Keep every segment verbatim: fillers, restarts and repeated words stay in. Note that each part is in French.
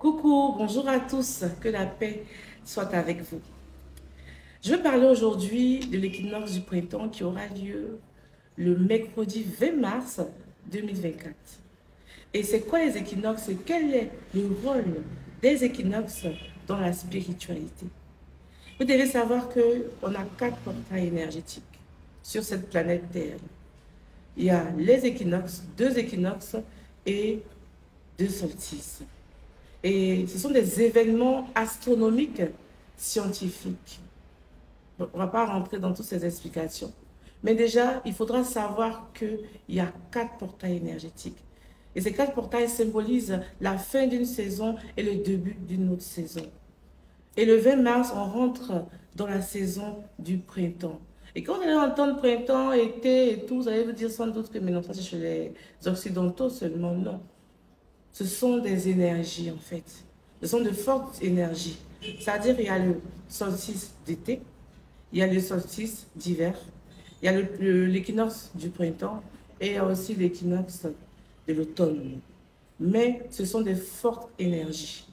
Coucou, bonjour à tous, que la paix soit avec vous. Je vais parler aujourd'hui de l'équinoxe du printemps qui aura lieu le mercredi vingt mars deux mille vingt-quatre. Et c'est quoi les équinoxes et quel est le rôle des équinoxes dans la spiritualité? Vous devez savoir qu'on a quatre portails énergétiques sur cette planète Terre. Il y a les équinoxes, deux équinoxes et deux solstices. Et ce sont des événements astronomiques scientifiques. On ne va pas rentrer dans toutes ces explications. Mais déjà, il faudra savoir qu'il y a quatre portails énergétiques. Et ces quatre portails symbolisent la fin d'une saison et le début d'une autre saison. Et le vingt mars, on rentre dans la saison du printemps. Et quand vous allez entendre printemps, été et tout, vous allez vous dire sans doute que mais non, ça c'est chez les Occidentaux seulement. Non. Ce sont des énergies en fait. Ce sont de fortes énergies. C'est-à-dire il y a le solstice d'été, il y a le solstice d'hiver, il y a l'équinoxe du printemps et il y a aussi l'équinoxe de l'automne. Mais ce sont des fortes énergies.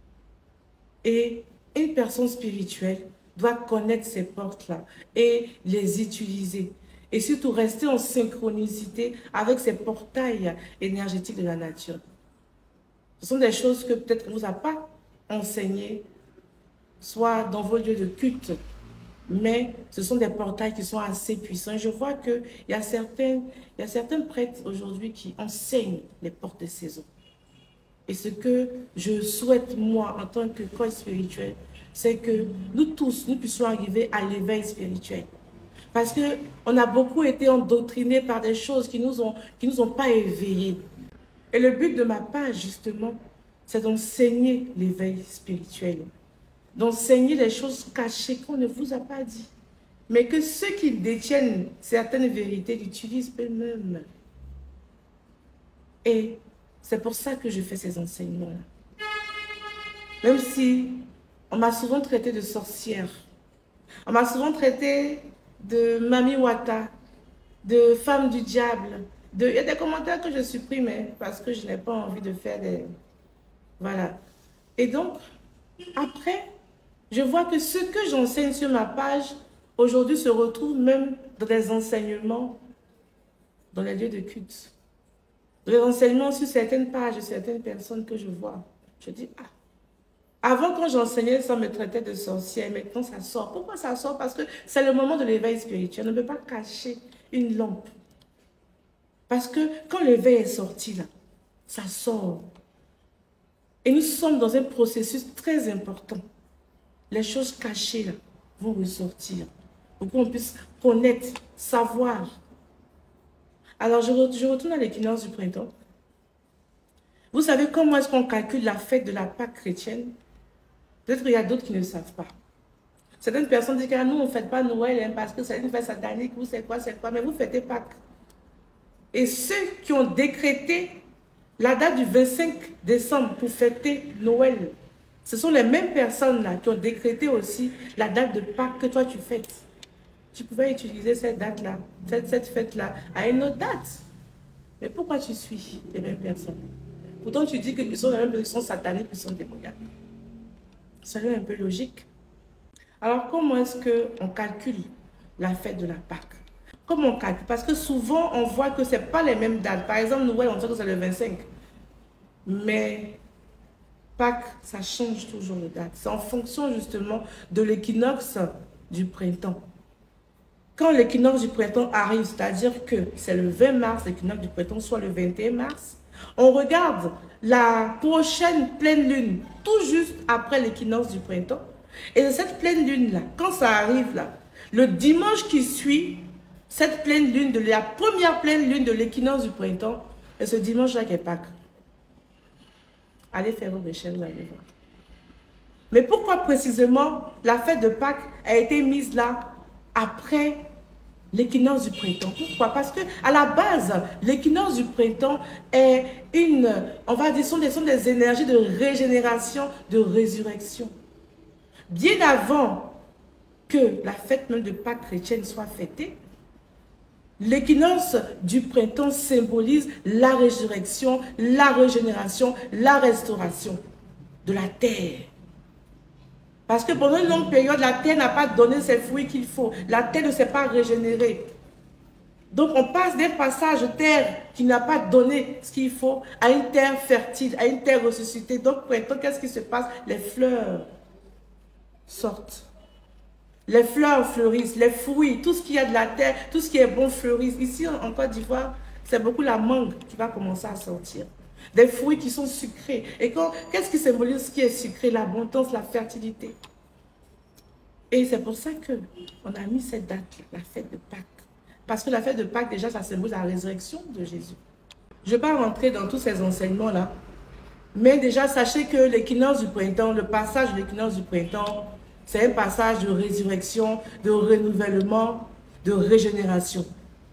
Et une personne spirituelle doit connaître ces portes-là et les utiliser. Et surtout rester en synchronicité avec ces portails énergétiques de la nature. Ce sont des choses que peut-être qu'on ne vous a pas enseignées, soit dans vos lieux de culte, mais ce sont des portails qui sont assez puissants. Je vois qu'il y a certains, il y a certains prêtres aujourd'hui qui enseignent les portes de saison. Et ce que je souhaite, moi, en tant que coach spirituel, c'est que nous tous, nous puissions arriver à l'éveil spirituel. Parce qu'on a beaucoup été endoctrinés par des choses qui ne nous ont, qui nous ont pas éveillés. Et le but de ma page, justement, c'est d'enseigner l'éveil spirituel. D'enseigner les choses cachées qu'on ne vous a pas dit. Mais que ceux qui détiennent certaines vérités l'utilisent eux-mêmes. Et c'est pour ça que je fais ces enseignements-là. Même si on m'a souvent traité de sorcière. On m'a souvent traité de Mami Wata, de femme du diable. De, il y a des commentaires que je supprime hein, parce que je n'ai pas envie de faire des... Voilà. Et donc, après, je vois que ce que j'enseigne sur ma page, aujourd'hui, se retrouve même dans des enseignements dans les lieux de culte. Dans les enseignements sur certaines pages de certaines personnes que je vois. Je dis, ah, avant, quand j'enseignais, ça me traitait de sorcière. Maintenant, ça sort. Pourquoi ça sort? Parce que c'est le moment de l'éveil spirituel. On ne peut pas cacher une lampe. Parce que quand l'éveil est sorti, là, ça sort. Et nous sommes dans un processus très important. Les choses cachées, là, vont ressortir. Pour qu'on puisse connaître, savoir. Alors, je, je retourne à l'équinoxe du printemps. Vous savez comment est-ce qu'on calcule la fête de la Pâque chrétienne? Peut-être qu'il y a d'autres qui ne savent pas. Certaines personnes disent que nous, on ne fête pas Noël hein, parce que c'est une fête satanique, vous c'est quoi, c'est quoi, mais vous fêtez Pâques. Et ceux qui ont décrété la date du vingt-cinq décembre pour fêter Noël, ce sont les mêmes personnes-là qui ont décrété aussi la date de Pâques que toi tu fêtes. Tu pouvais utiliser cette date-là, cette, cette fête-là, à une autre date. Mais pourquoi tu suis les mêmes personnes? Pourtant, tu dis que ce sont les mêmes personnes qui sont sataniques, qui sont démoniaques. C'est un peu logique. Alors, comment est-ce qu'on calcule la fête de la Pâque? Comment on calcule? Parce que souvent, on voit que ce n'est pas les mêmes dates. Par exemple, Noël, on sait que c'est le vingt-cinq. Mais Pâques, ça change toujours de date. C'est en fonction justement de l'équinoxe du printemps. Quand l'équinoxe du printemps arrive, c'est-à-dire que c'est le vingt mars, l'équinoxe du printemps, soit le vingt et un mars, on regarde la prochaine pleine lune, tout juste après l'équinoxe du printemps. Et cette pleine lune-là, quand ça arrive là, le dimanche qui suit, cette pleine lune, de la première pleine lune de l'équinoxe du printemps, et ce dimanche-là qui est Pâques. Allez faire vos recherches, vous allez voir. Mais pourquoi précisément la fête de Pâques a été mise là après l'équinoxe du printemps? Pourquoi? Parce que à la base, l'équinoxe du printemps est une, on va dire, sont des, sont des énergies de régénération, de résurrection. Bien avant que la fête même de Pâques chrétienne soit fêtée, l'équinoxe du printemps symbolise la résurrection, la régénération, la restauration. de la terre. Parce que pendant une longue période, la terre n'a pas donné ses fruits qu'il faut. La terre ne s'est pas régénérée. Donc, on passe d'un passage de terre qui n'a pas donné ce qu'il faut à une terre fertile, à une terre ressuscitée. Donc, printemps, qu'est-ce qui se passe? Les fleurs sortent. Les fleurs fleurissent, les fruits, tout ce qu'il y a de la terre, tout ce qui est bon fleurissent. Ici, en Côte d'Ivoire, c'est beaucoup la mangue qui va commencer à sortir. Des fruits qui sont sucrés. Et qu'est-ce qui symbolise ce qui est sucré? L'abondance, la fertilité. Et c'est pour ça qu'on a mis cette date, la fête de Pâques. Parce que la fête de Pâques, déjà, ça symbolise la résurrection de Jésus. Je ne vais pas rentrer dans tous ces enseignements-là. Mais déjà, sachez que l'équinoxe du printemps, le passage de l'équinoxe du printemps, c'est un passage de résurrection, de renouvellement, de régénération.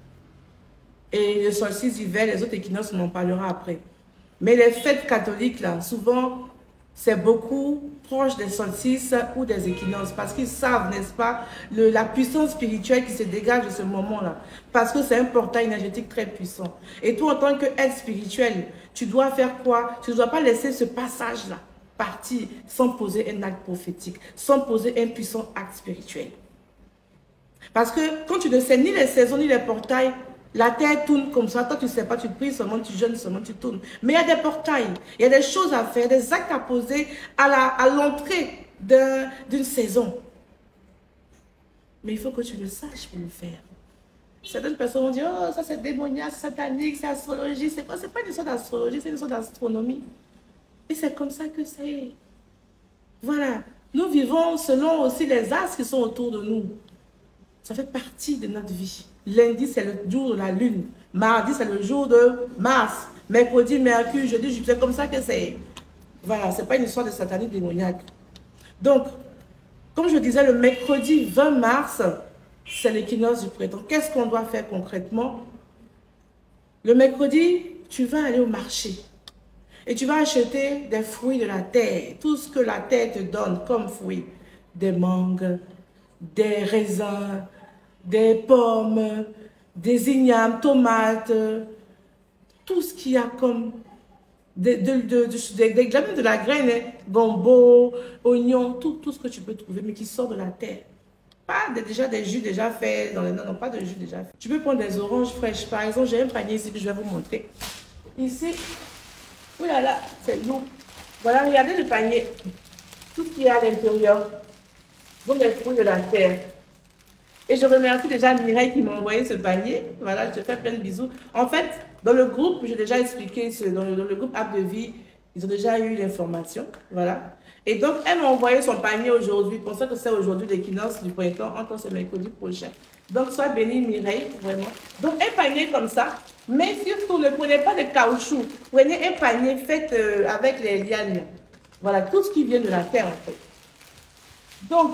Et le solstice d'hiver, les autres équinoxes, on en parlera après. Mais les fêtes catholiques, là, souvent, c'est beaucoup proche des solstices ou des équinoxes. Parce qu'ils savent, n'est-ce pas, le, la puissance spirituelle qui se dégage de ce moment-là. Parce que c'est un portail énergétique très puissant. Et toi, en tant qu'être spirituel, tu dois faire quoi? Tu ne dois pas laisser ce passage-là partir sans poser un acte prophétique, sans poser un puissant acte spirituel. Parce que quand tu ne sais ni les saisons ni les portails, la terre tourne comme ça. Toi, tu ne sais pas, tu pries seulement, tu jeûnes seulement, tu tournes. Mais il y a des portails, il y a des choses à faire, des actes à poser à l'entrée d'une saison. Mais il faut que tu le saches pour le faire. Certaines personnes vont dire, oh, ça c'est démoniaque, c'est satanique, c'est astrologie. C'est quoi? C'est pas une histoire d'astrologie, c'est une histoire d'astronomie. Et c'est comme ça que c'est. Voilà. Nous vivons selon aussi les astres qui sont autour de nous. Ça fait partie de notre vie. Lundi, c'est le jour de la lune. Mardi, c'est le jour de Mars. Mercredi, Mercure, jeudi, Jupiter. C'est comme ça que c'est. Voilà, ce n'est pas une histoire de satanique démoniaque. Donc, comme je disais, le mercredi vingt mars, c'est l'équinoxe du printemps. Qu'est-ce qu'on doit faire concrètement? Le mercredi, tu vas aller au marché. Et tu vas acheter des fruits de la terre. Tout ce que la terre te donne comme fruits. Des mangues, des raisins, des pommes, des ignames, tomates, tout ce qu'il y a comme des de, de, de, de, de la graine, hein, gombo, oignon, tout, tout ce que tu peux trouver, mais qui sort de la terre. Pas de, déjà des jus déjà faits, dans les, non, non, pas de jus déjà faits. Tu peux prendre des oranges fraîches. Par exemple, j'ai un panier ici que je vais vous montrer. Ici, oh là là, c'est lourd. Voilà, regardez le panier. Tout ce qu'il y a à l'intérieur. Donc, les fruits de la terre. Et je remercie déjà Mireille qui m'a envoyé ce panier. Voilà, je te fais plein de bisous. En fait, dans le groupe, j'ai déjà expliqué, ce, dans, le, dans le groupe App de Vie, ils ont déjà eu l'information. Voilà. Et donc, elle m'a envoyé son panier aujourd'hui. Pour ça que c'est aujourd'hui l'équinoxe du printemps, encore ce mercredi prochain. Donc, sois bénie Mireille, vraiment. Donc, un panier comme ça. Mais surtout, ne prenez pas de caoutchouc. Prenez un panier fait euh, avec les lianes. Voilà, tout ce qui vient de la terre, en fait. Donc,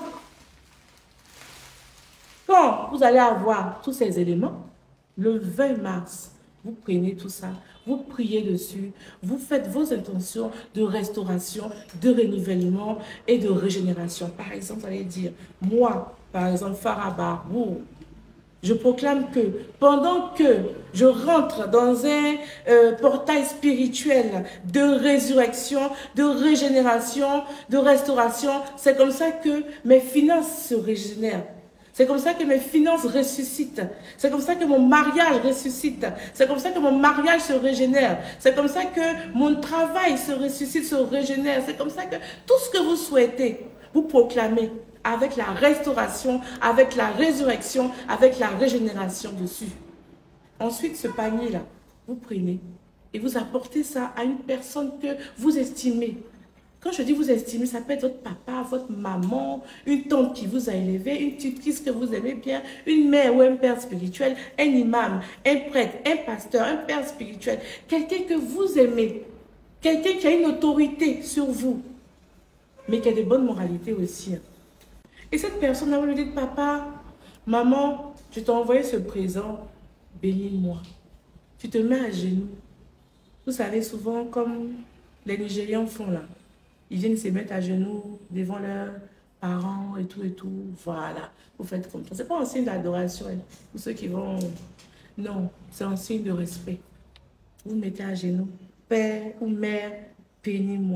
quand vous allez avoir tous ces éléments, le vingt mars, vous prenez tout ça, vous priez dessus, vous faites vos intentions de restauration, de renouvellement et de régénération. Par exemple, vous allez dire, moi, par exemple, Farah Barbour, je proclame que pendant que je rentre dans un euh, portail spirituel de résurrection, de régénération, de restauration, c'est comme ça que mes finances se régénèrent. C'est comme ça que mes finances ressuscitent. C'est comme ça que mon mariage ressuscite. C'est comme ça que mon mariage se régénère. C'est comme ça que mon travail se ressuscite, se régénère. C'est comme ça que tout ce que vous souhaitez, vous proclamez avec la restauration, avec la résurrection, avec la régénération dessus. Ensuite, ce panier-là, vous prenez et vous apportez ça à une personne que vous estimez. Quand je dis vous estimez, ça peut être votre papa, votre maman, une tante qui vous a élevé, une tutrice que vous aimez bien, une mère ou un père spirituel, un imam, un prêtre, un pasteur, un père spirituel, quelqu'un que vous aimez, quelqu'un qui a une autorité sur vous, mais qui a de bonnes moralités aussi. Et cette personne-là, vous lui dites, papa, maman, je t'ai envoyé ce présent, bénis-moi. Tu te mets à genoux. Vous savez, souvent, comme les Nigérians font là, ils viennent se mettre à genoux devant leurs parents et tout et tout. Voilà, vous faites comme ça. Ce n'est pas un signe d'adoration hein, pour ceux qui vont... Non, c'est un signe de respect. Vous mettez à genoux. Père ou mère, bénis-moi.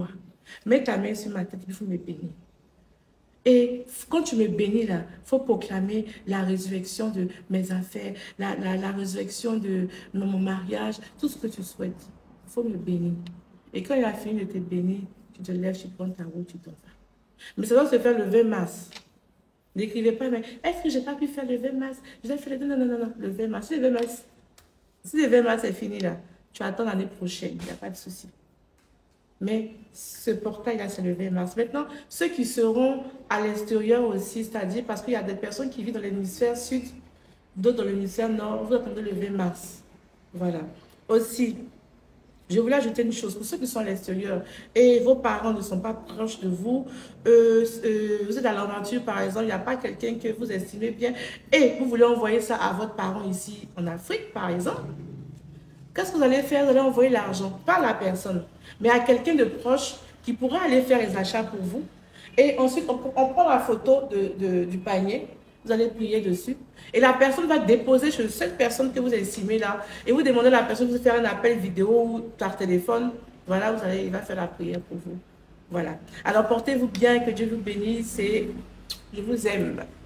Mets ta main sur ma tête, il faut me bénir. Et quand tu me bénis là, il faut proclamer la résurrection de mes affaires, la, la, la résurrection de mon mariage, tout ce que tu souhaites. Il faut me bénir. Et quand il a fini de te bénir, tu te lèves, tu prends ta route, tu t'en vas. Mais ça doit se faire le vingt mars. N'écrivez pas, mais est-ce que je n'ai pas pu faire le vingt mars? Je vais faire le... Non, non, non, non, le vingt mars. Si le vingt mars, si le vingt mars est fini là, tu attends l'année prochaine, il n'y a pas de souci. Mais ce portail-là, c'est le vingt mars. Maintenant, ceux qui seront à l'extérieur aussi, c'est-à-dire parce qu'il y a des personnes qui vivent dans l'hémisphère sud, d'autres dans l'hémisphère nord, vous attendez le vingt mars. Voilà. Aussi, je voulais ajouter une chose, pour ceux qui sont à l'extérieur et vos parents ne sont pas proches de vous, euh, euh, vous êtes à l'aventure par exemple, il n'y a pas quelqu'un que vous estimez bien et vous voulez envoyer ça à votre parent ici en Afrique par exemple, qu'est-ce que vous allez faire? Vous allez envoyer l'argent, pas à la personne, mais à quelqu'un de proche qui pourra aller faire les achats pour vous. Et ensuite, on, on prend la photo de, de, du panier, vous allez prier dessus. Et la personne va déposer chez cette personne que vous estimez là. Et vous demandez à la personne de faire un appel vidéo ou par téléphone. Voilà, vous allez, il va faire la prière pour vous. Voilà. Alors, portez-vous bien, que Dieu vous bénisse et je vous aime.